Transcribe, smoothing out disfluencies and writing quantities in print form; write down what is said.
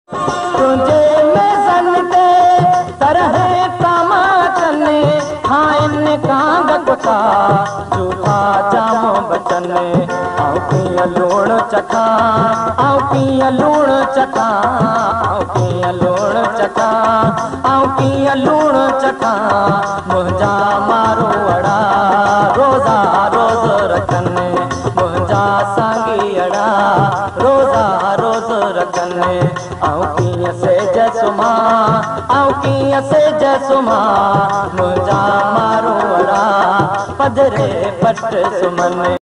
तुझे में सन ते तरह तमाचन खाइन कांग कुता झूठा जाम बचन आऊं पिया लूण चखा आऊं पिया लूण चखा आऊं पिया लूण चखा आऊं पिया लूण चखा मुंहिंजा मारो अड़ा रोज़ा रोज़ रखन मुंहिंजा सांगी अड़ा रोज़ा रोज़ रखन आऊं कीअं सेज सुम्हां आऊं कीअं सेज सुम्हां मुंहिंजा मारो अड़ा पधरे पट सुमन।